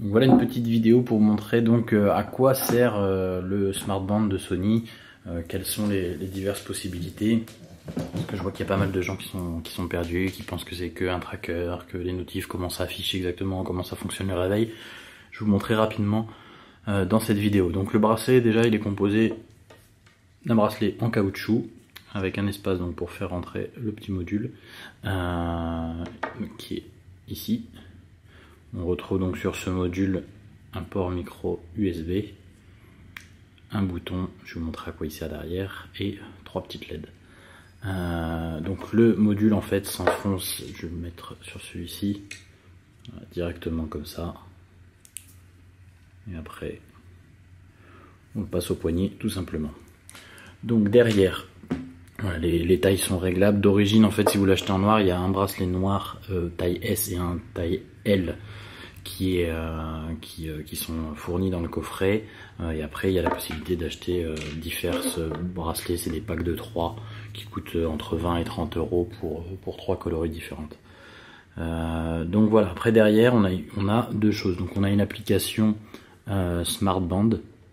Voilà une petite vidéo pour vous montrer donc à quoi sert le smartband de Sony, quelles sont les diverses possibilités. Parce que je vois qu'il y a pas mal de gens qui sont perdus, qui pensent que c'est que un tracker, que les notifs commencent à afficher exactement comment ça fonctionne le réveil. Je vais vous montrer rapidement dans cette vidéo. Donc le bracelet déjà il est composé d'un bracelet en caoutchouc avec un espace donc pour faire rentrer le petit module qui est ici. On retrouve donc sur ce module un port micro USB, un bouton, je vais vous montrer à quoi il sert derrière, et 3 petites LED. Donc le module en fait s'enfonce, je vais le mettre sur celui-ci, directement comme ça. Et après, on le passe au poignet tout simplement. Donc derrière, voilà, les tailles sont réglables. D'origine, en fait, si vous l'achetez en noir, il y a un bracelet noir taille S et un taille L qui sont fournis dans le coffret. Et après, il y a la possibilité d'acheter divers bracelets. C'est des packs de 3 qui coûtent entre 20 et 30 euros pour 3 coloris différentes. Donc voilà, après derrière, on a deux choses. Donc on a une application Smartband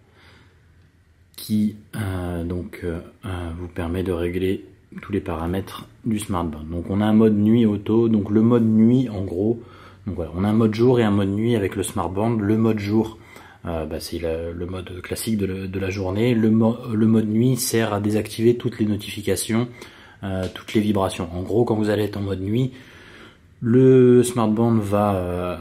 qui vous permet de régler tous les paramètres du smartband. Donc on a un mode nuit auto, donc le mode nuit en gros, donc voilà, on a un mode jour et un mode nuit avec le smartband. Le mode jour, c'est le mode classique de la journée. Le mode nuit sert à désactiver toutes les notifications, toutes les vibrations. En gros, quand vous allez être en mode nuit, le smartband va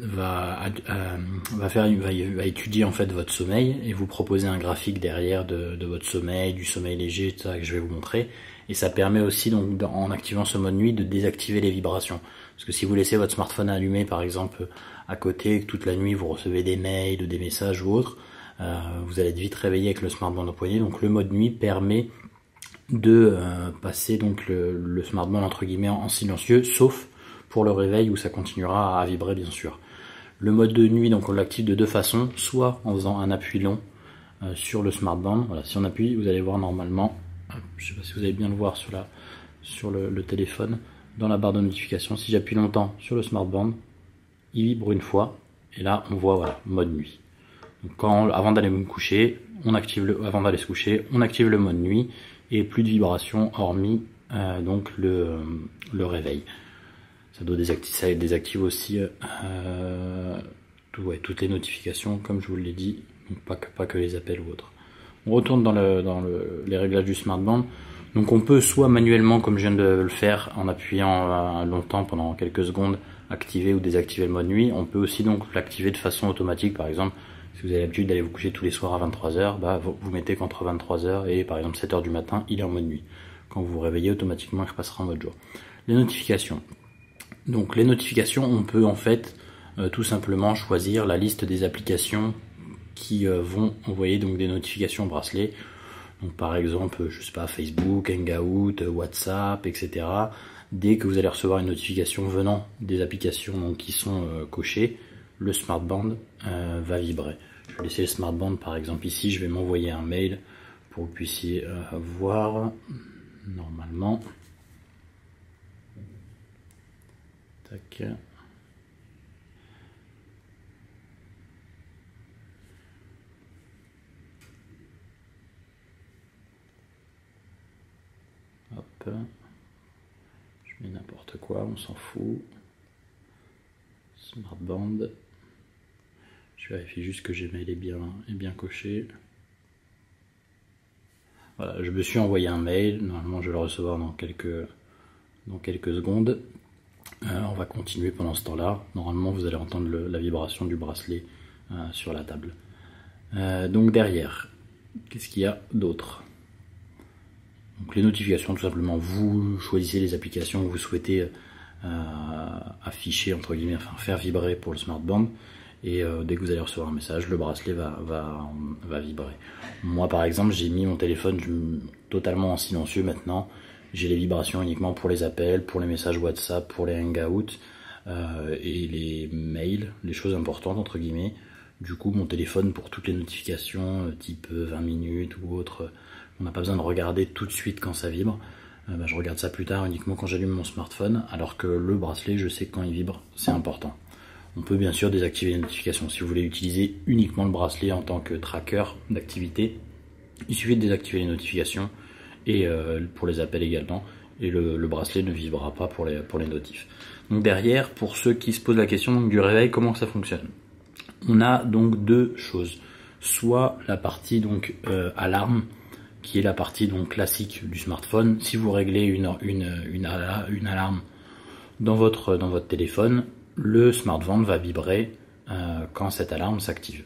étudier en fait votre sommeil et vous proposer un graphique derrière de votre sommeil, du sommeil léger, tout ça que je vais vous montrer. Et ça permet aussi donc en activant ce mode nuit de désactiver les vibrations. Parce que si vous laissez votre smartphone allumé par exemple à côté et que toute la nuit vous recevez des mails, des messages ou autres, vous allez être vite réveillé avec le smartband au poignet. Donc le mode nuit permet de passer donc le smartband entre guillemets en silencieux, sauf pour le réveil où ça continuera à vibrer bien sûr. Le mode de nuit, donc on l'active de deux façons, soit en faisant un appui long sur le smartband. Voilà, si on appuie, vous allez voir normalement, je ne sais pas si vous allez bien le voir sur le téléphone, dans la barre de notification, si j'appuie longtemps sur le smartband, il vibre une fois, et là on voit voilà, mode nuit. Donc avant d'aller me coucher, avant d'aller se coucher, on active le mode nuit, et plus de vibrations hormis donc le réveil. Ça désactive aussi toutes les notifications, comme je vous l'ai dit, donc pas que les appels ou autres. On retourne dans les réglages du smartband. Donc on peut soit manuellement, comme je viens de le faire, en appuyant longtemps pendant quelques secondes, activer ou désactiver le mode nuit. On peut aussi donc l'activer de façon automatique, par exemple, si vous avez l'habitude d'aller vous coucher tous les soirs à 23h, vous mettez qu'entre 23h et par exemple 7h du matin, il est en mode nuit. Quand vous vous réveillez, automatiquement il repassera en mode jour. Les notifications. Donc les notifications, on peut en fait tout simplement choisir la liste des applications qui vont envoyer donc des notifications au bracelet. Donc par exemple, je sais pas, Facebook, Hangout, WhatsApp, etc. Dès que vous allez recevoir une notification venant des applications donc, qui sont cochées, le smartband va vibrer. Je vais laisser le smartband par exemple ici, je vais m'envoyer un mail pour que vous puissiez voir normalement. Tac. Hop. Je mets n'importe quoi, on s'en fout. Smartband. Je vérifie juste que Gmail est bien coché. Voilà, je me suis envoyé un mail. Normalement, je vais le recevoir dans quelques secondes. On va continuer pendant ce temps-là. Normalement, vous allez entendre la vibration du bracelet sur la table. Donc derrière, qu'est-ce qu'il y a d'autre? Donc les notifications, tout simplement, vous choisissez les applications que vous souhaitez afficher, entre guillemets, enfin faire vibrer pour le smartband. Et dès que vous allez recevoir un message, le bracelet va vibrer. Moi, par exemple, j'ai mis mon téléphone totalement en silencieux maintenant. J'ai les vibrations uniquement pour les appels, pour les messages WhatsApp, pour les hangouts et les mails, les choses importantes entre guillemets. Du coup, mon téléphone pour toutes les notifications, type 20 minutes ou autre, on n'a pas besoin de regarder tout de suite quand ça vibre. Je regarde ça plus tard uniquement quand j'allume mon smartphone, alors que le bracelet, je sais que quand il vibre, c'est important. On peut bien sûr désactiver les notifications. Si vous voulez utiliser uniquement le bracelet en tant que tracker d'activité, il suffit de désactiver les notifications et pour les appels également. Et le bracelet ne vibrera pas pour les notifs. Donc derrière, pour ceux qui se posent la question donc, du réveil, comment ça fonctionne? On a donc deux choses. Soit la partie donc alarme, qui est la partie donc classique du smartphone. Si vous réglez une alarme dans votre téléphone, le smartphone va vibrer quand cette alarme s'active.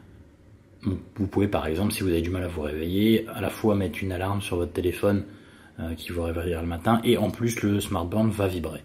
Vous pouvez par exemple, si vous avez du mal à vous réveiller, à la fois mettre une alarme sur votre téléphone qui vous réveillera le matin, et en plus le smartphone va vibrer.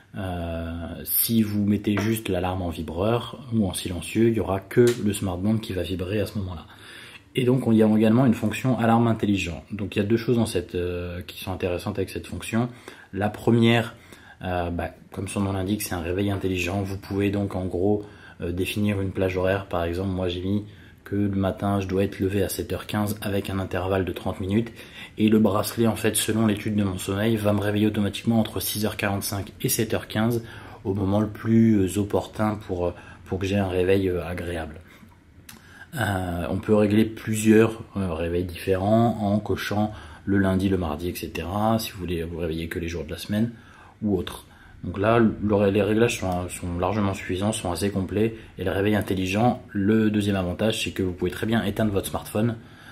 Si vous mettez juste l'alarme en vibreur ou en silencieux, il n'y aura que le smartphone qui va vibrer à ce moment-là. Et donc il y a également une fonction alarme intelligent. Donc il y a deux choses dans qui sont intéressantes avec cette fonction. La première, comme son nom l'indique, c'est un réveil intelligent. Vous pouvez donc en gros définir une plage horaire. Par exemple, moi j'ai mis que le matin je dois être levé à 7h15 avec un intervalle de 30 minutes, et le bracelet en fait selon l'étude de mon sommeil va me réveiller automatiquement entre 6h45 et 7h15 au moment le plus opportun pour que j'ai un réveil agréable. On peut régler plusieurs réveils différents en cochant le lundi, le mardi, etc. si vous voulez vous réveiller que les jours de la semaine ou autre. Donc là, les réglages sont largement suffisants, sont assez complets. Et le réveil intelligent, le deuxième avantage, c'est que vous pouvez très bien éteindre votre smartphone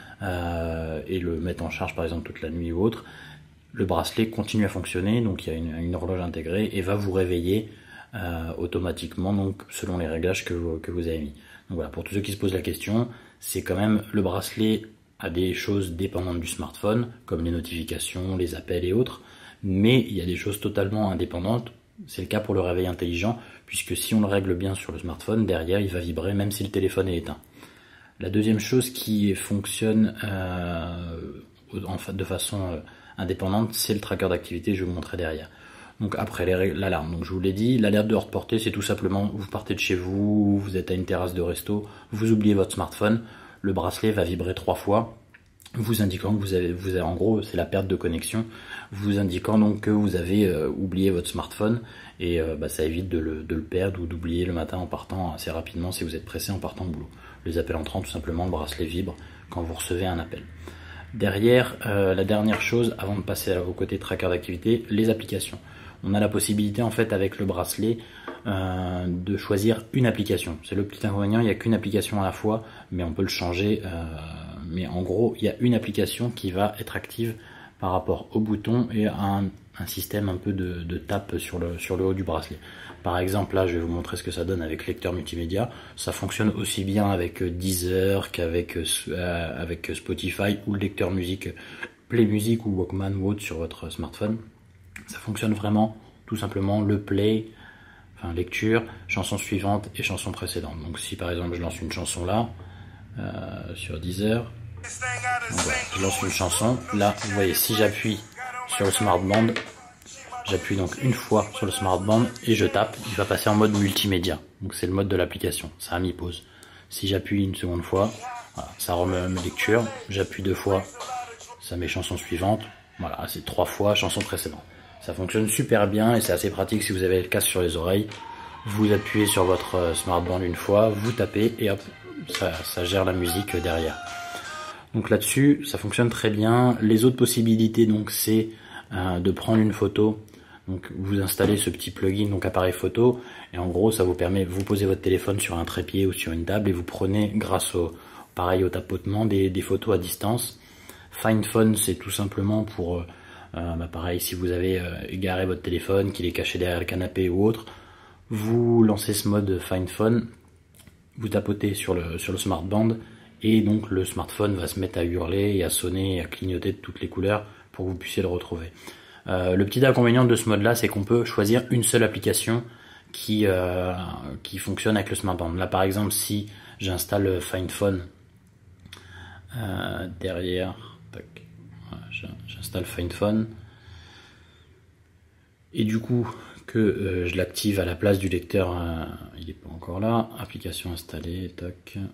et le mettre en charge par exemple toute la nuit ou autre. Le bracelet continue à fonctionner, donc il y a une horloge intégrée et va vous réveiller automatiquement, donc selon les réglages que vous avez mis. Donc voilà, pour tous ceux qui se posent la question, c'est quand même le bracelet a des choses dépendantes du smartphone, comme les notifications, les appels et autres. Mais il y a des choses totalement indépendantes. C'est le cas pour le réveil intelligent, puisque si on le règle bien sur le smartphone, derrière il va vibrer même si le téléphone est éteint. La deuxième chose qui fonctionne de façon indépendante, c'est le tracker d'activité, je vais vous montrer derrière. Donc après l'alarme, donc je vous l'ai dit, l'alerte de hors de portée, c'est tout simplement, vous partez de chez vous, vous êtes à une terrasse de resto, vous oubliez votre smartphone, le bracelet va vibrer 3 fois, vous indiquant que vous avez en gros, c'est la perte de connexion, vous indiquant donc que vous avez oublié votre smartphone, et ça évite de le perdre ou d'oublier le matin en partant assez rapidement si vous êtes pressé en partant de boulot. Les appels entrants, tout simplement, le bracelet vibre quand vous recevez un appel. Derrière, la dernière chose, avant de passer au côté tracker d'activité, les applications. On a la possibilité en fait avec le bracelet de choisir une application. C'est le petit inconvénient, il n'y a qu'une application à la fois, mais on peut le changer. Mais en gros, il y a une application qui va être active par rapport au bouton et à un système un peu de tape sur le haut du bracelet. Par exemple, là, je vais vous montrer ce que ça donne avec lecteur multimédia. Ça fonctionne aussi bien avec Deezer qu'avec Spotify ou le lecteur musique Play Music ou Walkman ou autre sur votre smartphone. Ça fonctionne vraiment, tout simplement, le play, enfin lecture, chanson suivante et chanson précédente. Donc si par exemple je lance une chanson là, sur Deezer, donc voilà, je lance une chanson, là vous voyez si j'appuie sur le smartband, j'appuie donc une fois sur le smartband et je tape, il va passer en mode multimédia. Donc c'est le mode de l'application, ça a mis pause. Si j'appuie une seconde fois, voilà, ça remet mes lectures, j'appuie 2 fois, ça met chanson suivante, voilà, c'est 3 fois chanson précédente. Ça fonctionne super bien et c'est assez pratique si vous avez le casque sur les oreilles. Vous appuyez sur votre smartband une fois, vous tapez et hop, ça gère la musique derrière. Donc là-dessus, ça fonctionne très bien. Les autres possibilités, donc, c'est de prendre une photo. Donc vous installez ce petit plugin, donc appareil photo, et en gros ça vous permet, vous posez votre téléphone sur un trépied ou sur une table et vous prenez, grâce au tapotement, des photos à distance. Find Phone, c'est tout simplement pour pareil, si vous avez égaré votre téléphone, qu'il est caché derrière le canapé ou autre, vous lancez ce mode Find Phone, vous tapotez sur le smartband et donc le smartphone va se mettre à hurler et à sonner et à clignoter de toutes les couleurs pour que vous puissiez le retrouver. Le petit inconvénient de ce mode là, c'est qu'on peut choisir une seule application qui fonctionne avec le smartband. Là par exemple, si j'installe Find Phone derrière, tac, j'installe Find Phone et du coup que je l'active à la place du lecteur, il n'est pas encore là, application installée, tac, il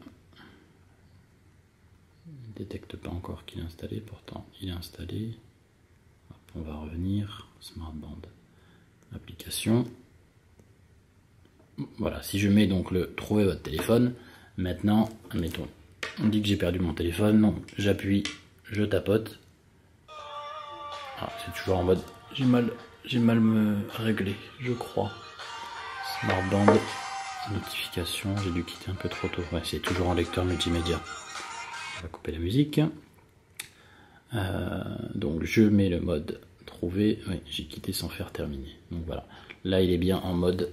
ne détecte pas encore qu'il est installé, pourtant il est installé. Hop, on va revenir, smartband, application, voilà, si je mets donc le trouver votre téléphone, maintenant, admettons, on dit que j'ai perdu mon téléphone, donc j'appuie, je tapote. Ah, c'est toujours en mode, j'ai mal me régler, je crois. Smartband, notification, j'ai dû quitter un peu trop tôt. Ouais, c'est toujours en lecteur multimédia. On va couper la musique. Donc je mets le mode trouver. Oui, j'ai quitté sans faire terminer. Donc voilà. Là, il est bien en mode.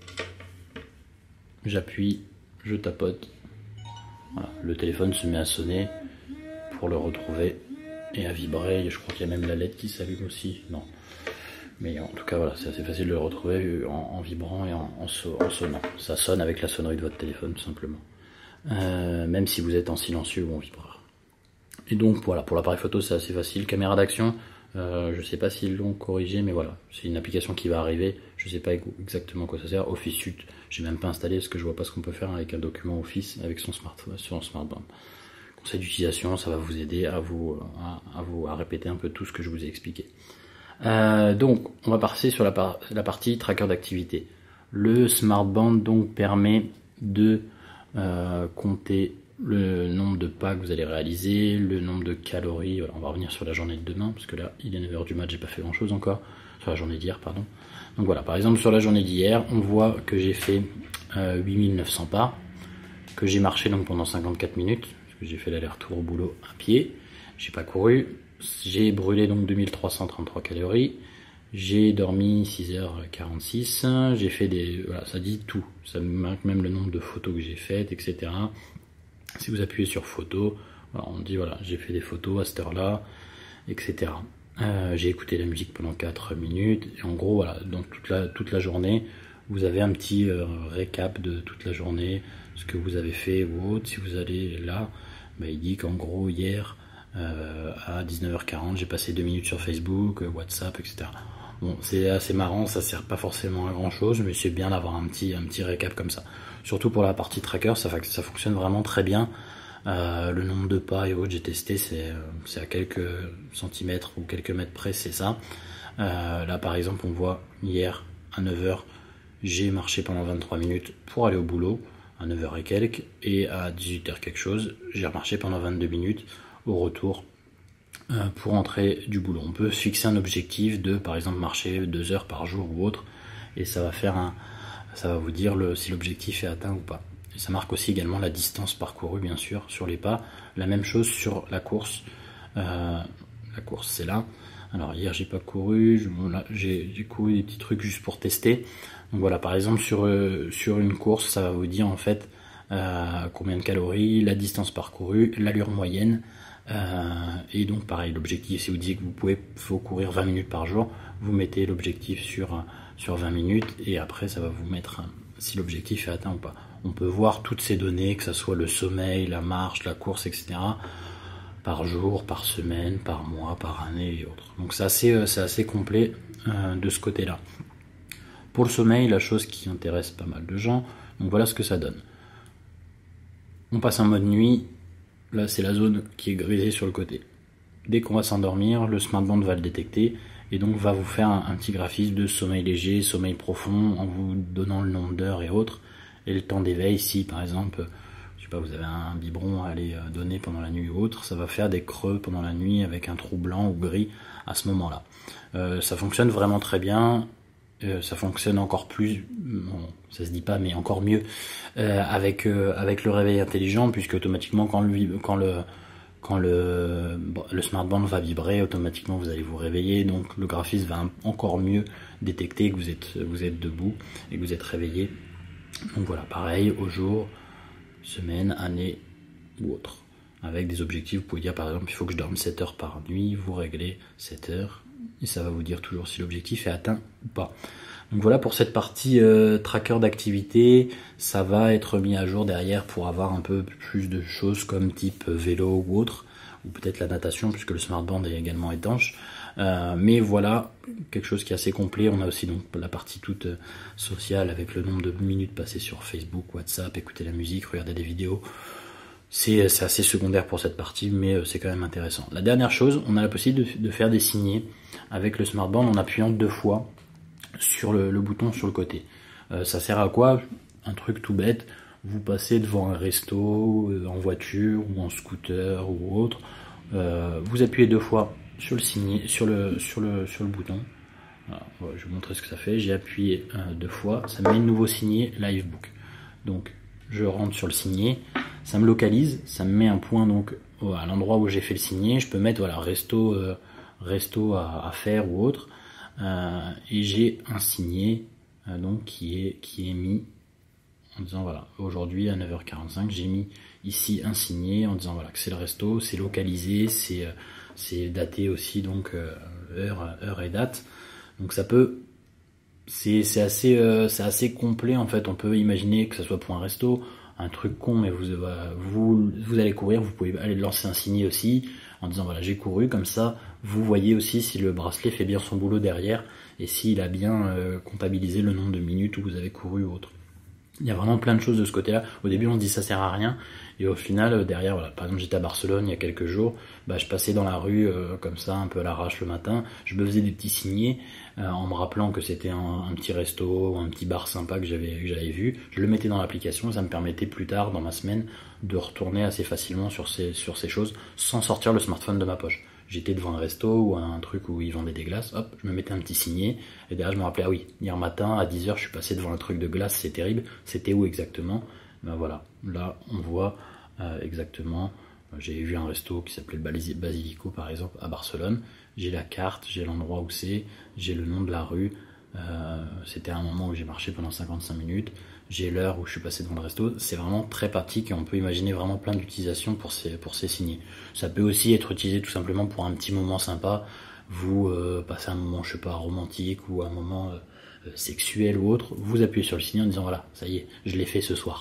J'appuie, je tapote. Voilà. Le téléphone se met à sonner pour le retrouver et à vibrer. Je crois qu'il y a même la LED qui s'allume aussi. Non. Mais en tout cas, voilà, c'est assez facile de le retrouver en vibrant et en sonnant. Ça sonne avec la sonnerie de votre téléphone, tout simplement. Même si vous êtes en silencieux ou en vibreur. Et donc, voilà, pour l'appareil photo, c'est assez facile. Caméra d'action, je sais pas s'ils l'ont corrigé, mais voilà, c'est une application qui va arriver. Je sais pas exactement à quoi ça sert. Office Suite, j'ai même pas installé parce que je vois pas ce qu'on peut faire avec un document Office avec son smartphone sur un smartphone. Conseil d'utilisation, ça va vous aider à répéter un peu tout ce que je vous ai expliqué. Donc, on va passer sur la partie tracker d'activité. Le smartband donc permet de compter le nombre de pas que vous allez réaliser, le nombre de calories. Voilà, on va revenir sur la journée de demain parce que là, il est 9h du mat, j'ai pas fait grand chose encore. Sur la journée d'hier, pardon. Donc voilà, par exemple, sur la journée d'hier, on voit que j'ai fait 8900 pas, que j'ai marché donc pendant 54 minutes, parce que j'ai fait l'aller-retour au boulot à pied, j'ai pas couru. J'ai brûlé donc 2333 calories, j'ai dormi 6h46, j'ai fait des... Voilà, ça dit tout, ça me marque même le nombre de photos que j'ai faites, etc. Si vous appuyez sur photos, voilà, on dit voilà, j'ai fait des photos à cette heure-là, etc. J'ai écouté la musique pendant 4 minutes, et en gros, voilà, donc toute la journée, vous avez un petit récap de toute la journée, ce que vous avez fait ou autre. Si vous allez là, bah, il dit qu'en gros, hier... à 19h40 j'ai passé 2 minutes sur Facebook, WhatsApp, etc. Bon, c'est assez marrant, ça sert pas forcément à grand chose, mais c'est bien d'avoir un petit récap comme ça, surtout pour la partie tracker. Ça fonctionne vraiment très bien. Le nombre de pas et autres, j'ai testé, c'est à quelques centimètres ou quelques mètres près, c'est ça. Là par exemple on voit hier à 9h j'ai marché pendant 23 minutes pour aller au boulot à 9h et quelques, et à 18h quelque chose j'ai marché pendant 22 minutes au retour pour rentrer du boulot. On peut fixer un objectif de par exemple marcher 2 heures par jour ou autre, et ça va vous dire si l'objectif est atteint ou pas. Et ça marque aussi également la distance parcourue bien sûr sur les pas. La même chose sur la course. La course c'est là. Alors hier j'ai pas couru, j'ai couru des petits trucs juste pour tester. Donc voilà, par exemple sur une course ça va vous dire en fait combien de calories, la distance parcourue, l'allure moyenne. Et donc pareil, l'objectif, si vous dites que faut courir 20 minutes par jour, vous mettez l'objectif sur 20 minutes, et après ça va vous mettre si l'objectif est atteint ou pas. On peut voir toutes ces données, que ce soit le sommeil, la marche, la course, etc. par jour, par semaine, par mois, par année et autres. Donc c'est assez complet de ce côté-là. Pour le sommeil, la chose qui intéresse pas mal de gens, donc voilà ce que ça donne. On passe en mode nuit. Là, c'est la zone qui est grisée sur le côté. Dès qu'on va s'endormir, le smartband va le détecter et donc va vous faire un petit graphisme de sommeil léger, sommeil profond, en vous donnant le nombre d'heures et autres, et le temps d'éveil. Si par exemple, je sais pas, vous avez un biberon à aller donner pendant la nuit ou autre, ça va faire des creux pendant la nuit avec un trou blanc ou gris à ce moment-là. Ça fonctionne vraiment très bien. Ça fonctionne encore plus, bon, ça se dit pas, mais encore mieux avec le réveil intelligent, puisque automatiquement quand le smartband va vibrer, automatiquement vous allez vous réveiller, donc le graphisme va encore mieux détecter que vous êtes debout et que vous êtes réveillé. Donc voilà, pareil au jour, semaine, année ou autre, avec des objectifs. Vous pouvez dire par exemple il faut que je dorme 7 heures par nuit, vous réglez 7 heures et ça va vous dire toujours si l'objectif est atteint ou pas. Donc voilà pour cette partie tracker d'activité. Ça va être mis à jour derrière pour avoir un peu plus de choses comme type vélo ou autre, ou peut-être la natation puisque le smartband est également étanche. Mais voilà, quelque chose qui est assez complet. On a aussi donc la partie toute sociale avec le nombre de minutes passées sur Facebook, WhatsApp, écouter la musique, regarder des vidéos. C'est assez secondaire pour cette partie, mais c'est quand même intéressant. La dernière chose, on a la possibilité de faire des signés avec le smartband en appuyant 2 fois sur le bouton sur le côté. Ça sert à quoi? Un truc tout bête, vous passez devant un resto, en voiture ou en scooter ou autre, vous appuyez 2 fois sur le signet, sur le bouton. Voilà, je vais vous montrer ce que ça fait. J'ai appuyé 2 fois, ça me met le nouveau signet Livebook. Donc je rentre sur le signet, ça me localise, ça me met un point donc à l'endroit où j'ai fait le signet. Je peux mettre voilà resto à faire ou autre, et j'ai un signet donc qui est mis en disant voilà, aujourd'hui à 9h45 j'ai mis ici un signet en disant voilà que c'est le resto, c'est localisé, c'est daté aussi, donc heure et date. Donc ça peut, c'est assez complet en fait. On peut imaginer que ça soit pour un resto, un truc con, mais vous allez courir, vous pouvez aller lancer un signet aussi en disant voilà j'ai couru, comme ça vous voyez aussi si le bracelet fait bien son boulot derrière et s'il a bien comptabilisé le nombre de minutes où vous avez couru ou autre. Il y a vraiment plein de choses de ce côté-là. Au début, on se dit ça sert à rien, et au final, derrière, voilà, par exemple, j'étais à Barcelone il y a quelques jours, je passais dans la rue comme ça, un peu à l'arrache le matin, je me faisais des petits signets en me rappelant que c'était un petit resto, un petit bar sympa que j'avais vu. Je le mettais dans l'application, ça me permettait plus tard dans ma semaine de retourner assez facilement sur ces choses sans sortir le smartphone de ma poche. J'étais devant un resto ou un truc où ils vendaient des glaces, hop, je me mettais un petit signet, et derrière je me rappelais, ah oui, hier matin à 10h je suis passé devant un truc de glace, c'est terrible, c'était où exactement? Ben voilà, là on voit exactement, j'ai vu un resto qui s'appelait le Basilico par exemple à Barcelone, j'ai la carte, j'ai l'endroit où c'est, j'ai le nom de la rue, c'était un moment où j'ai marché pendant 55 minutes, j'ai l'heure où je suis passé devant le resto. C'est vraiment très pratique et on peut imaginer vraiment plein d'utilisations pour ces signets. Ça peut aussi être utilisé tout simplement pour un petit moment sympa. Vous passez un moment, je sais pas, romantique ou un moment sexuel ou autre. Vous appuyez sur le signet en disant voilà, ça y est, je l'ai fait ce soir.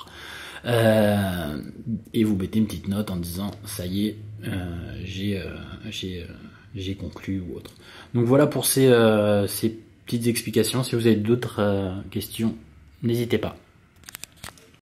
Et vous mettez une petite note en disant ça y est, j'ai conclu ou autre. Donc voilà pour ces petites explications. Si vous avez d'autres questions, n'hésitez pas.